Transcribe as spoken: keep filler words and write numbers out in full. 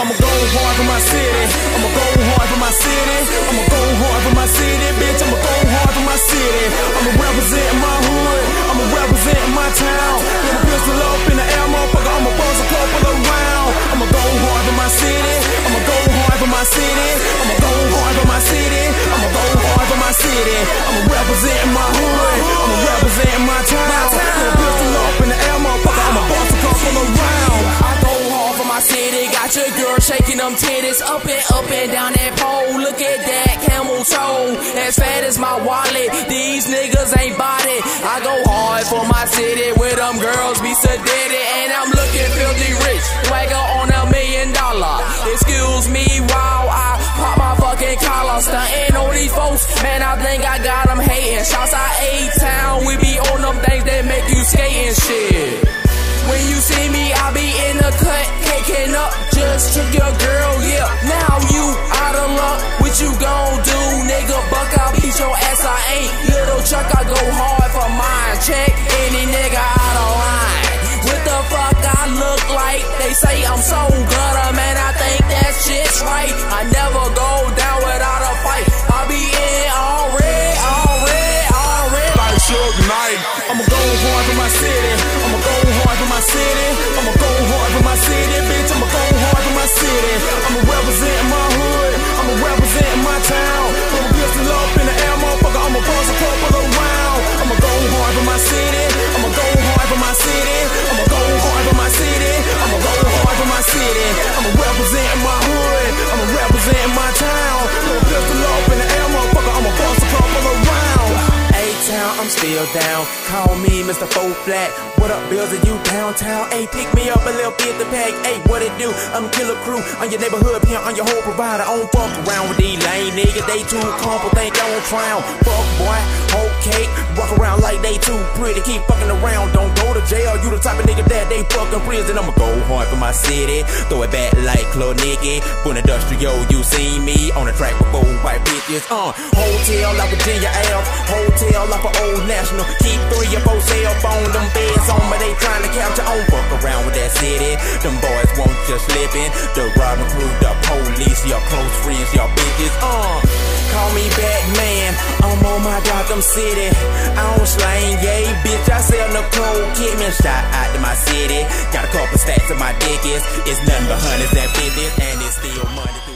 I'ma go hard for my city. I'ma go hard for my city. I'ma go hard for my city, bitch. I'ma go hard for my city. I'ma represent my hood. I'ma represent my town. Put a pistol up in the air, motherfucker. I'ma bust a couple around. I'ma go hard for my city. I'ma go hard for my city. I'ma go hard for my city. I'ma go hard for my city. I'ma represent my hood. I'ma represent my town. Put a pistol up in the air, motherfucker. I'ma bust a couple around. I go hard for my city. Got your girl shaking them titties up and up and down that pole. Look at that camel toe, as fat as my wallet. These niggas ain't bought it. I go hard for my city where them girls be sedated, and I'm looking filthy rich. Swagger on a million dollar. Excuse me while I pop my fucking collar. Stuntin' on these folks, man, I think I got them hating. Shouts out A-Town, we be on them things that make you skate and shit. When you see me, I be in the cut, caking up. Just took your girl, yeah. Now you out of luck. What you gon' do, nigga? Buck, I'll beat your ass. I ain't little Chuck. I go hard for mine. Check any nigga out of line. What the fuck I look like? They say I'm so gutter, man. I think that shit's right. I never go down without a fight. I be in all red, all red, all red. Like Suge Knight. I'ma go hard for my city. I'ma go hard for my city. I'ma go hard for my city, bitch. I'ma go hard for my city. I'ma represent my hood. I'ma represent my town. Put a pistol up in the air, motherfucker. I'ma bust a couple around. I'ma go hard for my city. I'ma go hard for my city. I'ma go hard for my city. I'ma go hard for my city. I'ma represent my hood. I'ma represent my town. Put a pistol up in the air, motherfucker. I'ma bust a couple around. A-Town, I'm still down. Call me Mister Four Flat. What up, Bills? Are you downtown? Hey, pick me up a little bit the pack. Hey, what it do? I'm Killer Crew on your neighborhood pimp, on your whole provider. I don't fuck around with these lame niggas. They too comfortable, think I won't drown. Fuck boy, whole cake. Walk around like they too pretty. Keep fucking around, don't go to jail. You the type of nigga that they fucking prison. I'ma go hard for my city. Throw it back like Lil Nicky. Full industrial, you see me on the track with four white bitches. Uh, hotel like Virginia Ave. Hotel like an Old National. Keep three or four cell phone. Them beds on, but they trying to capture on. Fuck around with that city. Them boys won't just living. The robbing crew, the police, your close friends, your bitches. Uh, call me Batman. I'm on my Gotham City. I don't slang gay, bitch. I sell Nicole Kidman. Shout out to my city. Got a couple stacks of my dickies. It's nothing but hundreds and fifties, and it's still money.